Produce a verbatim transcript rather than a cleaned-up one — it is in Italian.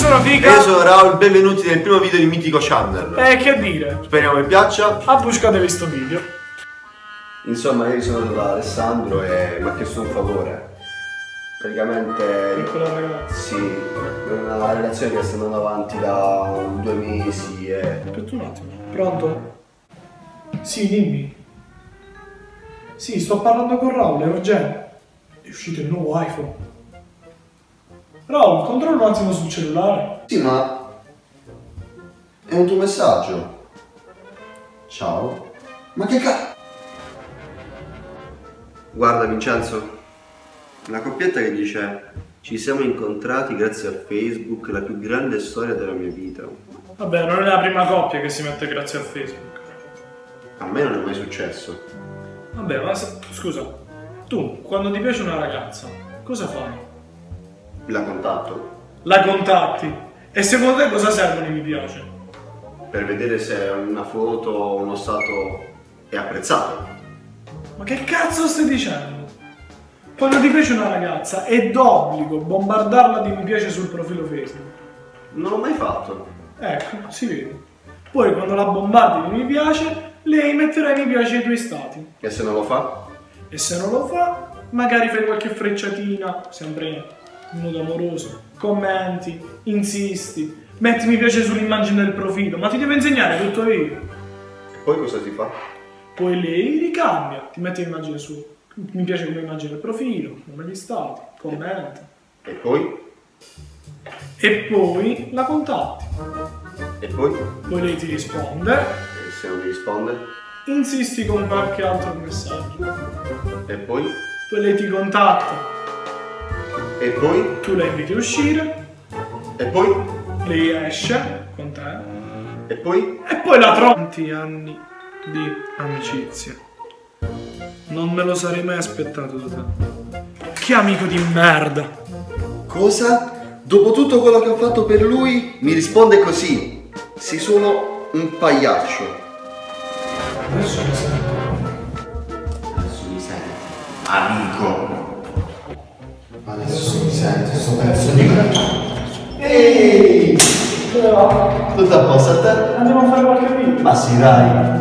sono Fica. E io sono Raul, benvenuti nel primo video di Mitico Channel. Eh, che dire? Speriamo vi piaccia. Abbuscatevi sto video. Insomma, io sono da Alessandro e mi ha chiesto un favore. Praticamente... Piccola ragazza. Sì, una relazione che sta andando avanti da due mesi e... Aspetta un attimo. Pronto? Sì, dimmi. Sì, sto parlando con Raul, è urgente. È uscito il nuovo iPhone. Raul, controlla un attimo sul cellulare. Sì, ma... è un tuo messaggio. Ciao. Ma che cazzo? Guarda Vincenzo, una coppietta che dice: ci siamo incontrati grazie a Facebook, la più grande storia della mia vita. Vabbè, non è la prima coppia che si mette grazie a Facebook. A me non è mai successo. Vabbè, ma se- scusa, tu quando ti piace una ragazza, cosa fai? La contatto La contatti. E secondo te cosa servono i mi piace? per vedere se una foto o uno stato è apprezzato. Ma che cazzo stai dicendo? Quando ti piace una ragazza è d'obbligo bombardarla di mi piace sul profilo Facebook. Non l'ho mai fatto. Ecco, si vede. Poi quando la bombardi di mi piace, lei metterà i mi piace ai tuoi stati. E se non lo fa? E se non lo fa, magari fai qualche frecciatina, sempre in modo amoroso, commenti, insisti, metti mi piace sull'immagine del profilo, ma ti deve insegnare tutto io. E poi cosa si fa? Poi lei ricambia, ti mette l'immagine su, mi piace come immagine del profilo, nome di stati, commenti. E poi? E poi la contatti. E poi? Poi lei ti risponde, E se non mi risponde? insisti con qualche altro messaggio. E poi? Poi lei ti contatta, E poi? tu la inviti a uscire, E poi? lei esce con te E poi? e poi la trovi. Tanti anni di amicizia. Non me lo sarei mai aspettato da te. Che amico di merda! Cosa? Dopo tutto quello che ho fatto per lui, mi risponde così. Sei solo un pagliaccio. Adesso mi sento. Adesso mi senti, amico. Adesso mi sento, sto pezzo di merda. Ehi! Dove va? Tutto a posto a te? Andiamo a fare qualche video. Ma sì, dai.